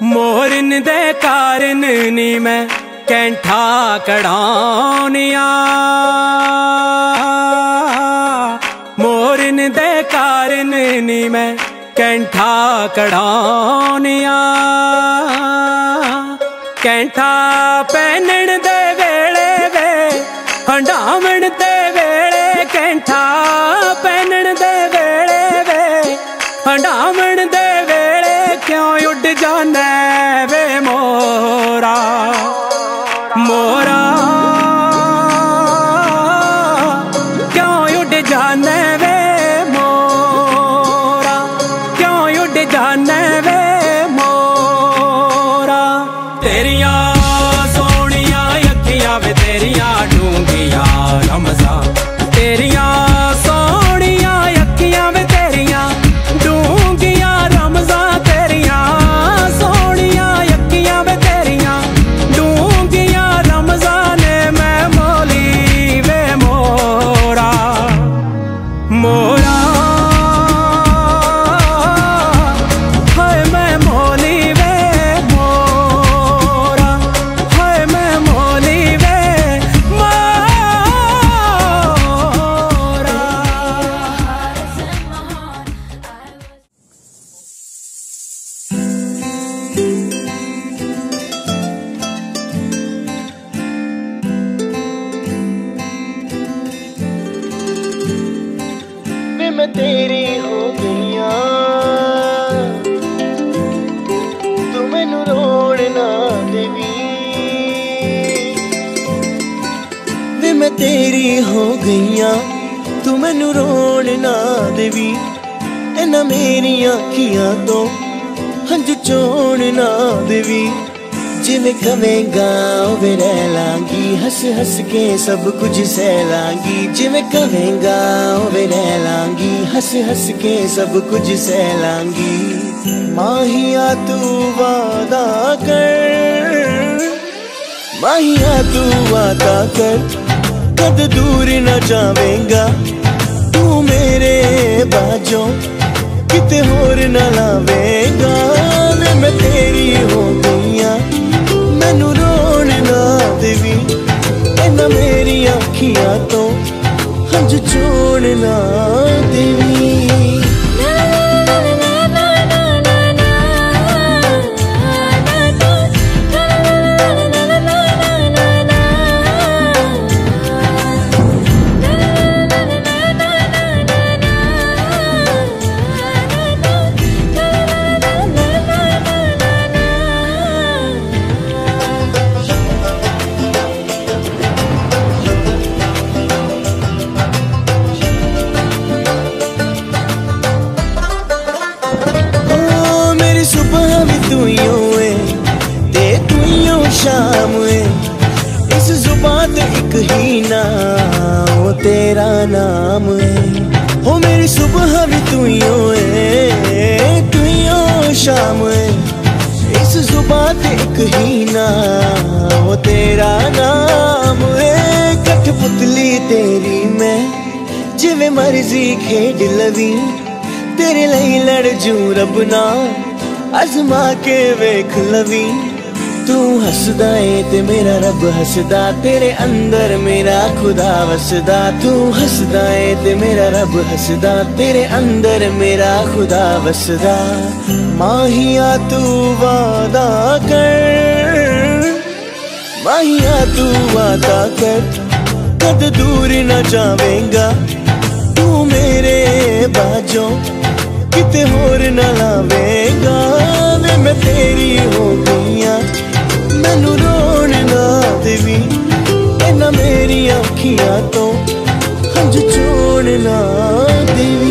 मोरन दे कारण नी मैं कैंठा कढ़ाउनिया, मोरन दे कारण नी मैं कैंठा कढ़ाउनिया। कैंठा पहनन दे वेले वे हंडावण दे वेले, कैंठा पहनन दे वेले वे हंडावण दे वेले क्यों उड़ जाने वे मोरा, मोरा क्यों उड़ जाने वे मोरा, क्यों उड़ जाने वे मोरा। तेरिया सोनिया अखियां वे तेरिया डूंगिया रमजा, तेरिया सोनिया अखियां वे तेरिया डूंगिया रमजा, तेरिया सोनिया अखियां वे तेरिया डूंगिया रमजा ने मैं मोली वे मोरा, मोरा हाय मैं मोली वे मोरा, हाय मैं मोली वे मोरा। वे मैं तेरी हो गईया, तू मैनू रोड़ ना देवी। वे मैं तेरी हो गईया, तू मैनू रोड़ ना देवी। इन्ना मेरी अखियां तो हंझू चोण ना देवी। जिवें कवेंगा उवें रह लांगी, हंस हंस के सब कुछ सह लांगी। जिवें कवेंगा उवें रह लांगी, हंस हंस के सब कुछ सह लांगी। माहिया तू वादा कर, माहिया तू वादा कर, कद दूर न जावेंगा तू मेरे बाजों, किते होर न लावेंगा। वे मैं तेरी हो गईया, मैनू रोण ना देवी। इन्ना मेरी अखियां तो हंझ चोण ना देवी। शाम है इस जुबान एक ही नाम, वो तेरा नाम है। हो मेरी सुबह भी तू ही है, तू ही हो शाम है इस जुबान एक ही नाम, वो तेरा नाम है। कठपुतली तेरी मैं जिवें मर्जी खेड लवी, तेरे लिए लड़ जू रब ना आजमा के वेख लवी। तू हसदा है ते मेरा रब हसदा, तेरे अंदर मेरा खुदा वसदा। तू हसदा है ते मेरा रब हसदा, तेरे अंदर मेरा खुदा वसदा। माहिया तू वादा कर, माहिया तू वादा कर, कद दूर न जावेंगा तू मेरे बाजों, किते होर न लावेंगा। वे मैं तेरी हो गईया, मैनू रोण ना देवी। इन्ना मेरी अखियां तो हंझ चोण ना देवी।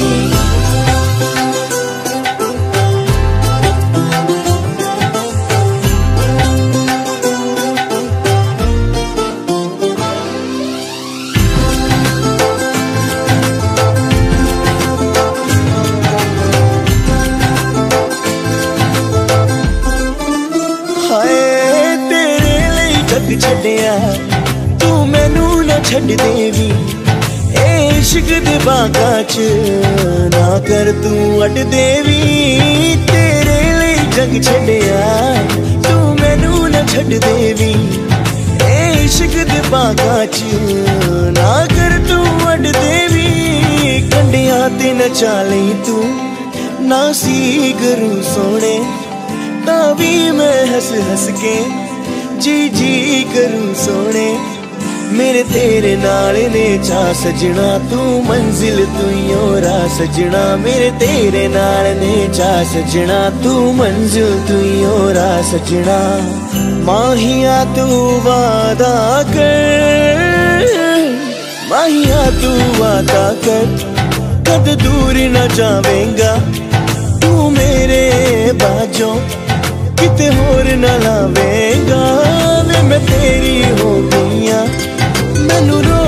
छड्डिया तू मैनू ना छड्ड देवी, इश्क दे बागां च ना कर तू अड देवी। तेरे लिए जग छड़िया तू मैनू न छड़ देवी ए इश्क दे बागा च ना कर तू अड देवी कंडिया ते न चाली तू ना सी करूं सोने तावी मैं हंस हंस के जी जी करूं सोने मेरे तेरे नाल ने चा सजना तू मंजिल तू योरा सजना मेरे तेरे नाल ने चा सजना तू मंजिल तू योरा सजना माहिया तू वादा कर माहिया तू वादा कर कद दूर न जावेंगा तू मेरे बाजों किते होर न लावेंगा वे मैं तेरी हो गईया मैनू